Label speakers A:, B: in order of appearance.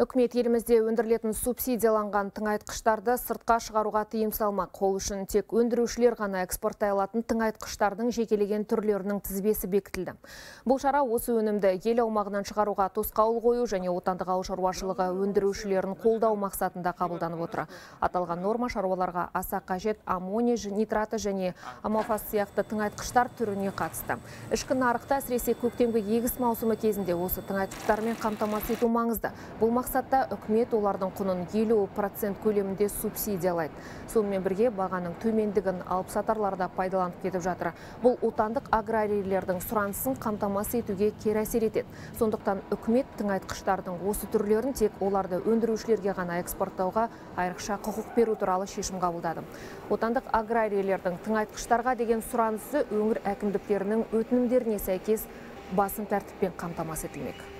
A: Үкімет елімізде өндірілетін субсидияланған тыңайтқыштарды сыртқа шығаруға тыйым салмақ. Қол үшін тек өндірушілер ғана экспорттай алатын тыңайтқыштардың жекелеген түрлерінің тізбесі бекітілді. Бұл шара осы өнімді ел аумағынан шығаруға тосқауыл қою және отандық ауыл шаруашылығы өндірушілерін қолдау мақсатында қабылданып отыр. Аталған норма шаруаларға аса қажет аммоний нитраты және амофос сияқты тыңайтқыштар түріне қатысты. Ішкі нарықта әсіресе көктемгі егіс маусымы кезінде осы тыңайтқыштармен қамтамасыз ету маңызды. Бұл мақсатта үкімет олардың құнын 50% көлемінде субсидиялайды. Сонымен бірге бағаның төмендігін алыпсатарларда пайдаланып кетіп жатыр. Бұл отандық аграрийлердің сұранысын қамтамасыз етуге кері әсер етеді. Сондықтан үкімет тыңайтқыштардың осы түрлерін тек оларды өндірушілерге ғана экспорттауға айрықша құқық беру туралы шешім қабылдады. Отандық аграрийлердің тыңайтқыштарға деген сұранысы өңір әкімдіктерінің өтінімдеріне сәйкес басым тәртіппен қамтамасыз етілмек.